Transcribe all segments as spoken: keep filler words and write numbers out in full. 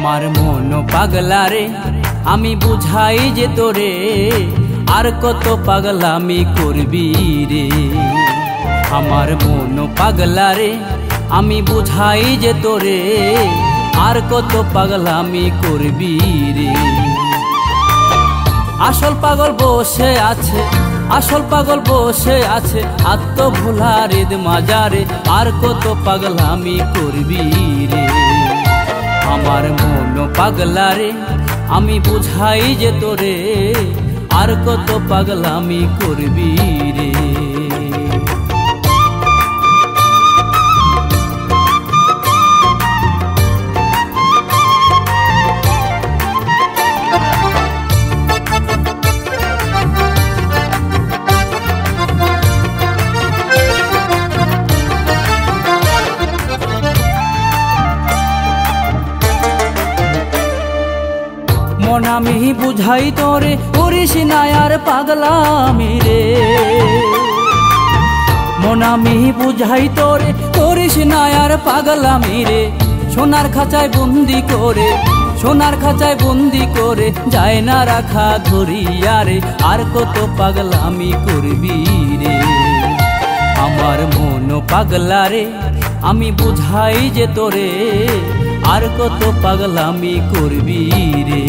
আমার মন পাগলা রে আমি বুঝাই যে তোরে, আর কত পাগলামি করবি রে। আমার মন পাগলা রে আমি বুঝাই যে তোরে, আর কত পাগলামি করবি রে। আসল পাগল বসে আছে, আসল পাগল বসে আছে আত্মভোলার ঈদ মাজারে, আর কত পাগলামি করবি রে। আমার মন পাগলা রে আমি বুঝাই যে তোরে, আর কত পাগলামি করবি রে। মন আমি বুঝাই তোরে করিস না আর পাগলামি রে। মন আমি বুঝাই তোরে করিস না আর পাগলামি রে। সোনার খাঁচায় বন্দি করে, সোনার খাঁচায় বন্দি করে যায় না রাখা ধরিয়া রে, আর কত পাগলামি করবি রে। আমার মন পাগলা রে আমি বুঝাই যে তোরে, আর কত পাগলামি করবি রে।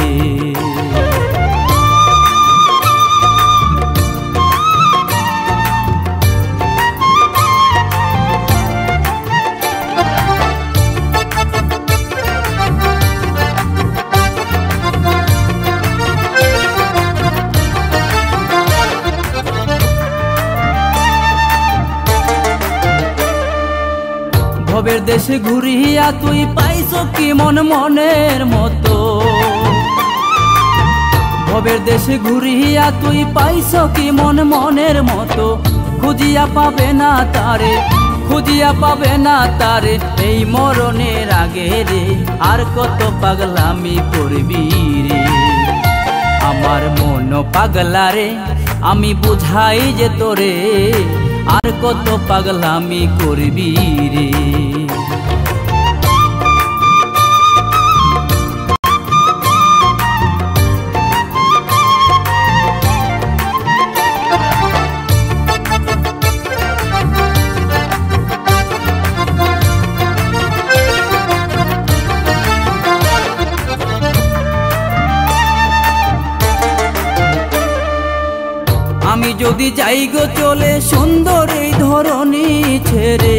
ভবের দেশে ঘুরিয়া তুই পাইছ কি মন মনের মতো। ভবের দেশে ঘুরিয়া তুই পাইছ কি মন মনের মতো। খুঁজিয়া পাবে না তারে, খুঁজিয়া পাবে না তারে এই মরণের আগে রে, আর কত পাগলামি করবি রে। আমার মন পাগলা রে আমি বুঝাই যে তোরে, আর কত পাগলামি করবি রে। আমি যদি যাই গো চলে সুন্দর এই ধরনী ছেড়ে,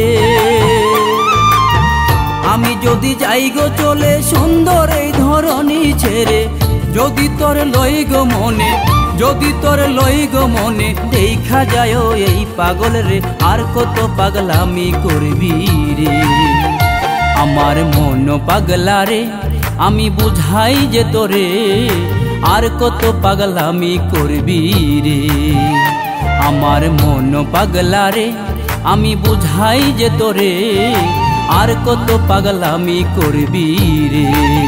আমি যদি যাই গো চলে সুন্দর এই ধরনী ছেড়ে, যদি তোর লই গো মনে, যদি তোর লই গো মনে দেখা যায় এই পাগল রে, আর কত পাগলামি করবি রে। আমার মন পাগলা রে আমি বুঝাই যে তোরে, আর কত পাগলামি করবি রে। আমার মন পাগলা রে আমি বুঝাই যে তোরে, আর কত পাগলামি করবি রে।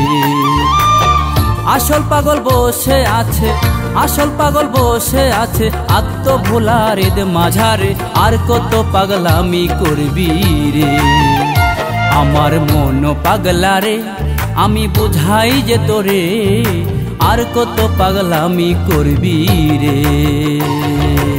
আসল পাগল বসে আছে, আসল পাগল বসে আছে আত্মভোলার ঈদ মাঝারে, আর কত পাগলামি করবি রে। আমার মন পাগলা রে আমি বুঝাই যে তোরে, আর কত পাগলামি করবি রে।